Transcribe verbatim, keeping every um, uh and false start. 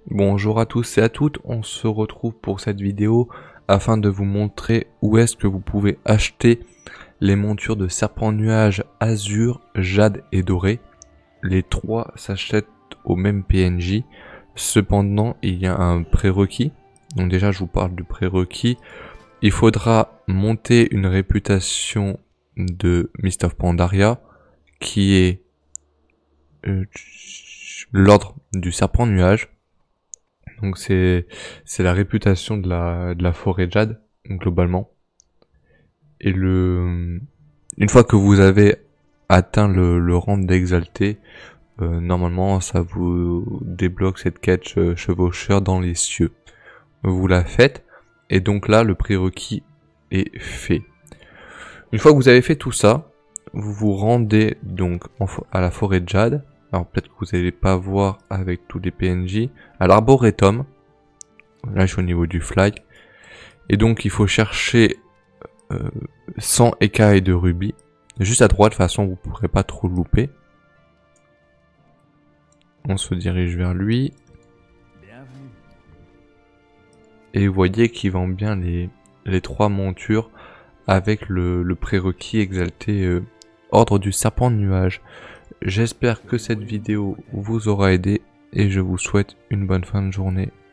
Bonjour à tous et à toutes, on se retrouve pour cette vidéo afin de vous montrer où est-ce que vous pouvez acheter les montures de serpent nuage azur, jade et doré. Les trois s'achètent au même P N J, cependant il y a un prérequis. Donc déjà je vous parle du prérequis. Il faudra monter une réputation de Mist of Pandaria qui est euh, l'ordre du serpent nuage. Donc c'est c'est la réputation de la de la forêt jade globalement. Et le une fois que vous avez atteint le, le rang d'exalté, euh, normalement ça vous débloque cette quête euh, chevaucheur dans les cieux. Vous la faites et donc là le prérequis est fait. Une fois que vous avez fait tout ça, vous vous rendez donc en, à la forêt jade. Alors peut-être que vous n'allez pas voir avec tous les P N J, à l'arboretum. Là je suis au niveau du flag. Et donc il faut chercher euh, cent écailles de rubis. Juste à droite, de toute façon vous ne pourrez pas trop louper. On se dirige vers lui. Et vous voyez qu'il vend bien les, les trois montures avec le, le prérequis exalté euh, ordre du serpent de nuage. J'espère que cette vidéo vous aura aidé et je vous souhaite une bonne fin de journée.